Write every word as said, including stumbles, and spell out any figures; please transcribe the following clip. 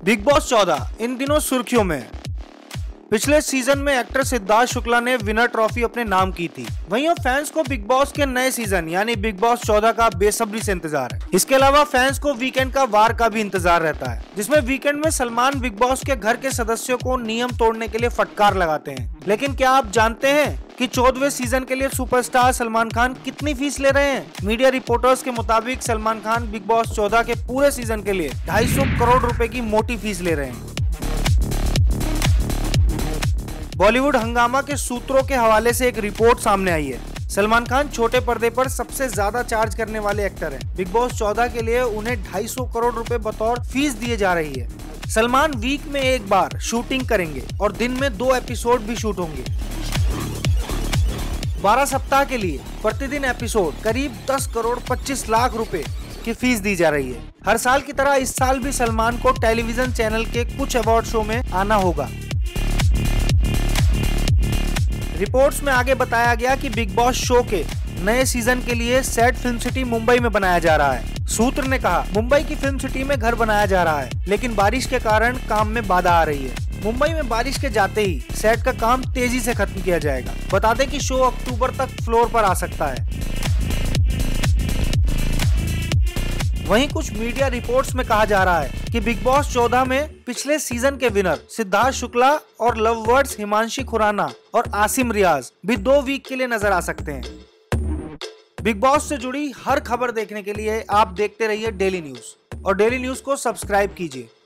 Big boss चौदह इन दिनों सुर्खियों में। पिछले सीजन में एक्टर सिद्धार्थ शुक्ला ने विनर ट्रॉफी अपने नाम की थी। वहीं अब फैंस को बिग बॉस के नए सीजन यानी बिग बॉस चौदह का बेसब्री से इंतजार है। इसके अलावा फैंस को वीकेंड का वार का भी इंतजार रहता है, जिसमें वीकेंड में सलमान बिग बॉस के घर के सदस्यों को नियम तोड़ने के लिए फटकार लगाते हैं। लेकिन क्या आप जानते हैं कि चौदहवें सीजन के लिए सुपरस्टार सलमान खान कितनी फीस ले रहे हैं? मीडिया रिपोर्टर्स के मुताबिक सलमान खान बिग बॉस चौदह के पूरे सीजन के लिए ढाई सौ करोड़ रुपए की मोटी फीस ले रहे हैं। बॉलीवुड हंगामा के सूत्रों के हवाले से एक रिपोर्ट सामने आई है। सलमान खान छोटे पर्दे पर सबसे ज्यादा चार्ज करने वाले एक्टर हैं। बिग बॉस चौदह के लिए उन्हें ढाई सौ करोड़ रुपए बतौर फीस दिए जा रही है। सलमान वीक में एक बार शूटिंग करेंगे और दिन में दो एपिसोड भी शूट होंगे। बारह सप्ताह के लिए प्रतिदिन एपिसोड करीब दस करोड़ पच्चीस लाख रुपए की फीस दी जा रही है। हर साल की तरह इस साल भी सलमान को टेलीविजन चैनल के कुछ अवार्ड शो में आना होगा। रिपोर्ट्स में आगे बताया गया कि बिग बॉस शो के नए सीजन के लिए सेट फिल्म सिटी मुंबई में बनाया जा रहा है। सूत्र ने कहा, मुंबई की फिल्म सिटी में घर बनाया जा रहा है, लेकिन बारिश के कारण काम में बाधा आ रही है। मुंबई में बारिश के जाते ही सेट का काम तेजी से खत्म किया जाएगा। बता दें कि शो अक्टूबर तक फ्लोर पर आ सकता है। वहीं कुछ मीडिया रिपोर्ट्स में कहा जा रहा है कि बिग बॉस चौदह में पिछले सीजन के विनर सिद्धार्थ शुक्ला और लववर्ड्स हिमांशी खुराना और आसिम रियाज भी दो वीक के लिए नजर आ सकते हैं। बिग बॉस से जुड़ी हर खबर देखने के लिए आप देखते रहिए डेली न्यूज और डेली न्यूज को सब्सक्राइब कीजिए।